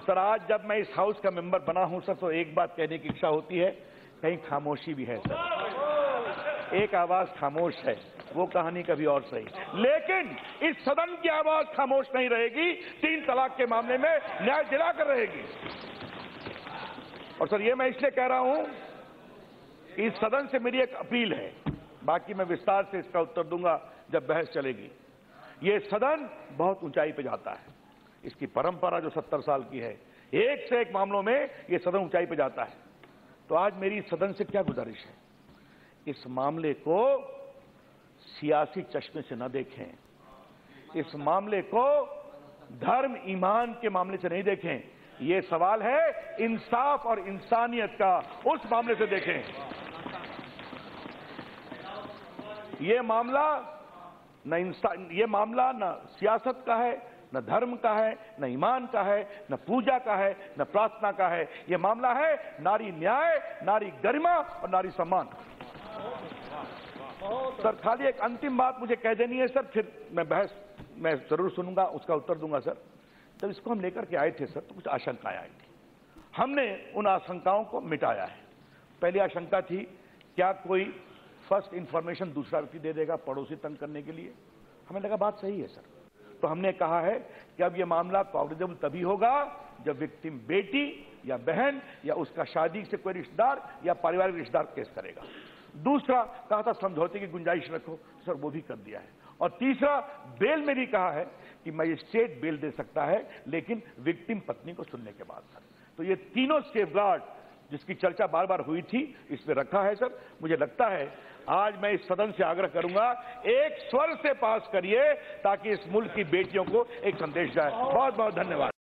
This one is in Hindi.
सर, आज जब मैं इस हाउस का मेंबर बना हूं सर, तो एक बात कहने की इच्छा होती है, कहीं खामोशी भी है सर। एक आवाज खामोश है, वो कहानी कभी और सही। लेकिन इस सदन की आवाज खामोश नहीं रहेगी। 3 तलाक के मामले में न्याय दिलाकर रहेगी। और सर, ये मैं इसलिए कह रहा हूं, इस सदन से मेरी एक अपील है, बाकी मैं विस्तार से इसका उत्तर दूंगा जब बहस चलेगी। ये सदन बहुत ऊंचाई पे जाता है। इसकी परंपरा जो 70 साल की है, एक से एक मामलों में ये सदन ऊंचाई पे जाता है। तो आज मेरी सदन से क्या गुजारिश है, इस मामले को सियासी चश्मे से न देखें, इस मामले को धर्म ईमान के मामले से नहीं देखें। ये सवाल है इंसाफ और इंसानियत का, उस मामले से देखें। ये मामला न सियासत का है, न धर्म का है, न ईमान का है, न पूजा का है, न प्रार्थना का है। ये मामला है नारी न्याय, नारी गरिमा और नारी सम्मान। सर, खाली एक अंतिम बात मुझे कह देनी है सर, फिर मैं जरूर सुनूंगा, उसका उत्तर दूंगा सर। जब इसको हम लेकर के आए थे सर, तो कुछ आशंकाएं आई थी। हमने उन आशंकाओं को मिटाया है। पहली आशंका थी, क्या कोई फर्स्ट इंफॉर्मेशन दूसरा व्यक्ति दे देगा पड़ोसी तंग करने के लिए? हमें लगा बात सही है सर। तो हमने कहा है कि अब यह मामला कॉग्निजेबल तभी होगा जब विक्टिम बेटी या बहन या उसका शादी से कोई रिश्तेदार या पारिवारिक रिश्तेदार केस करेगा। दूसरा कहा था समझौते की गुंजाइश रखो, सर वो भी कर दिया है। और तीसरा, बेल में भी कहा है कि मजिस्ट्रेट बेल दे सकता है, लेकिन विक्टिम पत्नी को सुनने के बाद सर। तो ये तीनों सेफगार्ड जिसकी चर्चा बार बार हुई थी, इसमें रखा है सर। मुझे लगता है आज मैं इस सदन से आग्रह करूंगा, एक स्वर से पास करिए ताकि इस मुल्क की बेटियों को एक संदेश जाए। बहुत बहुत धन्यवाद।